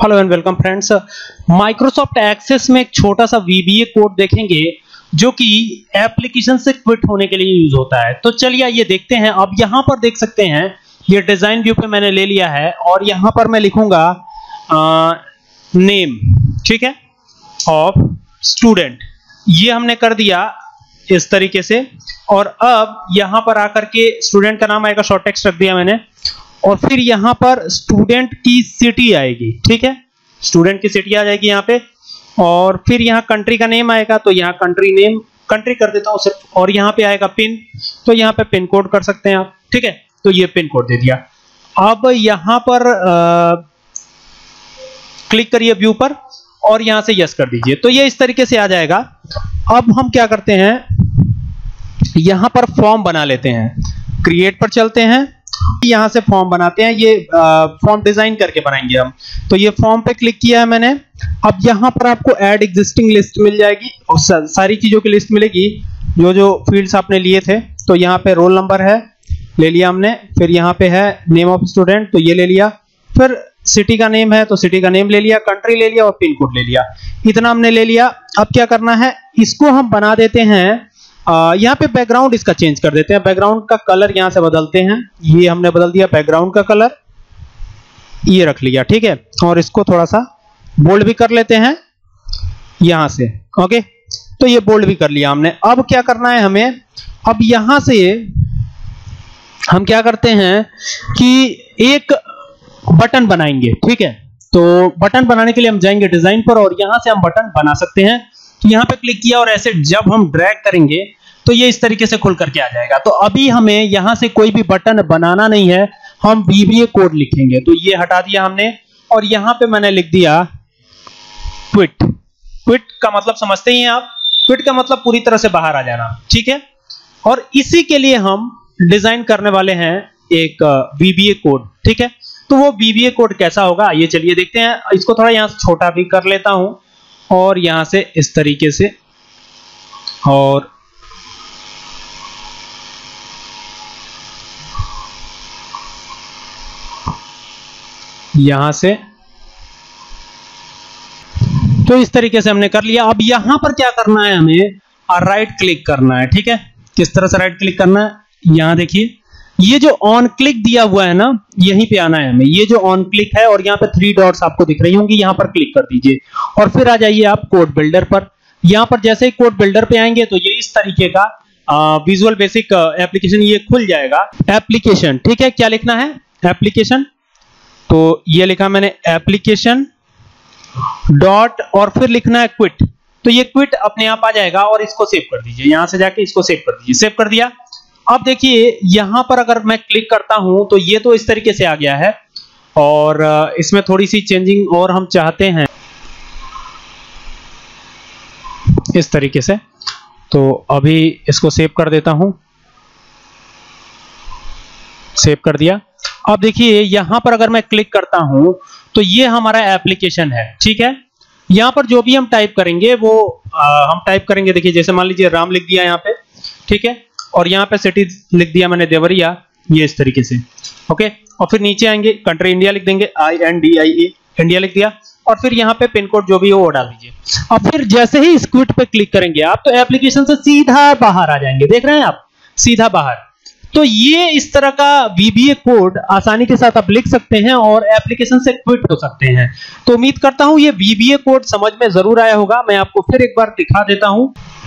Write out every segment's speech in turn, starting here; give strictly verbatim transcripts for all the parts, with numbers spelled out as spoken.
Hello and welcome friends. Microsoft Access में एक छोटा सा वीबीए कोड देखेंगे जो कि एप्लीकेशन से क्विट होने के लिए यूज होता है। तो चलिए ये देखते हैं। अब यहां पर देख सकते हैं ये डिजाइन व्यू पे मैंने ले लिया है और यहां पर मैं लिखूंगा नेम, ठीक है, ऑफ स्टूडेंट। ये हमने कर दिया इस तरीके से। और अब यहां पर आकर के स्टूडेंट का नाम आएगा, शॉर्ट टेक्स्ट रख दिया मैंने। और फिर यहां पर स्टूडेंट की सिटी आएगी, ठीक है, स्टूडेंट की सिटी आ जाएगी यहां पे। और फिर यहां कंट्री का नेम आएगा, तो यहां कंट्री नेम कंट्री कर देता हूं सिर्फ। और यहां पे आएगा पिन, तो यहां पे पिन कोड कर सकते हैं आप, ठीक है। तो ये पिन कोड दे दिया। अब यहां पर आ, क्लिक करिए व्यू पर और यहां से यस कर दीजिए, तो ये इस तरीके से आ जाएगा। अब हम क्या करते हैं, यहां पर फॉर्म बना लेते हैं। क्रिएट पर चलते हैं, यहां से फॉर्म बनाते हैं। ये फॉर्म डिजाइन करके बनाएंगे हम। तो ये फॉर्म पे क्लिक किया है मैंने। अब यहां पर आपको ऐड एग्जिस्टिंग लिस्ट मिल जाएगी और सारी चीजों की लिस्ट मिलेगी जो जो फील्ड्स आपने लिए थे। तो यहां पे रोल नंबर है, ले लिया हमने। फिर यहां पे है नेम ऑफ स्टूडेंट, तो ये ले लिया। फिर सिटी का नेम है तो सिटी का नेम ले लिया, कंट्री ले लिया और पिन कोड ले लिया। इतना हमने ले लिया। अब क्या करना है, इसको हम बना देते हैं। Uh, यहाँ पे बैकग्राउंड इसका चेंज कर देते हैं। बैकग्राउंड का कलर यहां से बदलते हैं। ये हमने बदल दिया बैकग्राउंड का कलर, ये रख लिया, ठीक है। और इसको थोड़ा सा बोल्ड भी कर लेते हैं यहां से, ओके। तो ये बोल्ड भी कर लिया हमने। अब क्या करना है हमें, अब यहां से हम क्या करते हैं कि एक बटन बनाएंगे, ठीक है। तो बटन बनाने के लिए हम जाएंगे डिजाइन पर और यहां से हम बटन बना सकते हैं। तो यहां पे क्लिक किया और ऐसे जब हम ड्रैग करेंगे तो ये इस तरीके से खुल करके आ जाएगा। तो अभी हमें यहां से कोई भी बटन बनाना नहीं है, हम वीबीए कोड लिखेंगे। तो ये हटा दिया हमने और यहां पे मैंने लिख दिया क्विट। क्विट का मतलब समझते ही हैं आप, क्विट का मतलब पूरी तरह से बाहर आ जाना, ठीक है। और इसी के लिए हम डिजाइन करने वाले हैं एक वीबीए कोड, ठीक है। तो वो वीबीए कोड कैसा होगा ये चलिए देखते हैं। इसको थोड़ा यहां से छोटा भी कर लेता हूं और यहां से इस तरीके से, और यहां से, तो इस तरीके से हमने कर लिया। अब यहां पर क्या करना है, हमें राइट क्लिक करना है, ठीक है। किस तरह से राइट क्लिक करना है, यहां देखिए ये जो ऑन क्लिक दिया हुआ है ना, यहीं पे आना है हमें। ये जो ऑन क्लिक है और यहाँ पे थ्री डॉट्स आपको दिख रही होंगी, यहाँ पर क्लिक कर दीजिए और फिर आ जाइए आप कोड बिल्डर पर। यहाँ पर जैसे ही कोड बिल्डर पे आएंगे तो ये इस तरीके का विजुअल बेसिक एप्लीकेशन ये खुल जाएगा। एप्लीकेशन, ठीक है। क्या लिखना है, एप्लीकेशन। तो ये लिखा मैंने एप्लीकेशन डॉट और फिर लिखना है क्विट। तो ये क्विट अपने आप आ जाएगा और इसको सेव कर दीजिए। यहां से जाके इसको सेव कर दीजिए। सेव कर दिया। अब देखिए यहां पर अगर मैं क्लिक करता हूं तो ये तो इस तरीके से आ गया है और इसमें थोड़ी सी चेंजिंग और हम चाहते हैं इस तरीके से। तो अभी इसको सेव कर देता हूं, सेव कर दिया। अब देखिए यहां पर अगर मैं क्लिक करता हूं तो ये हमारा एप्लीकेशन है, ठीक है। यहां पर जो भी हम टाइप करेंगे वो आ, हम टाइप करेंगे। देखिए जैसे मान लीजिए राम लिख दिया यहां पे, ठीक है। और यहां पे सिटी लिख दिया मैंने देवरिया, ये इस तरीके से, ओके। और फिर नीचे आएंगे, कंट्री इंडिया लिख देंगे, I N D I A, India लिख दिया। और फिर यहां पे पिन कोड जो भी हो वो डाल दीजिए। अब फिर जैसे ही इस क्विट पे क्लिक करेंगे आप तो एप्लीकेशन से सीधा बाहर आ जाएंगे, देख रहे हैं आप, सीधा बाहर। तो ये इस तरह का वीबीए कोड आसानी के साथ आप लिख सकते हैं और एप्लीकेशन से क्विट हो सकते हैं। तो उम्मीद करता हूं ये वीबीए कोड समझ में जरूर आया होगा। मैं आपको फिर एक बार दिखा देता हूं।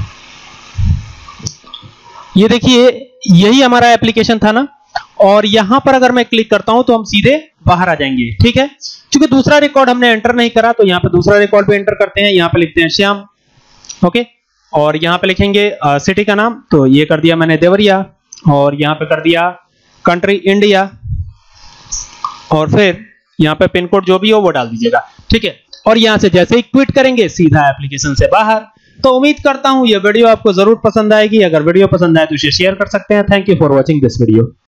ये देखिए यही हमारा एप्लीकेशन था ना, और यहां पर अगर मैं क्लिक करता हूं तो हम सीधे बाहर आ जाएंगे, ठीक है। क्योंकि दूसरा रिकॉर्ड हमने एंटर नहीं करा तो यहां पे दूसरा रिकॉर्ड भी एंटर करते हैं। यहां पे लिखते हैं श्याम, ओके। और यहां पे लिखेंगे सिटी का नाम, तो ये कर दिया मैंने देवरिया। और यहां पे कर दिया कंट्री इंडिया और फिर यहां पे पिन कोड जो भी हो वो डाल दीजिएगा, ठीक है। और यहां से जैसे ही क्विट करेंगे सीधा एप्लीकेशन से बाहर। तो उम्मीद करता हूं ये वीडियो आपको जरूर पसंद आएगी। अगर वीडियो पसंद आए तो इसे शेयर कर सकते हैं। Thank you for watching this video.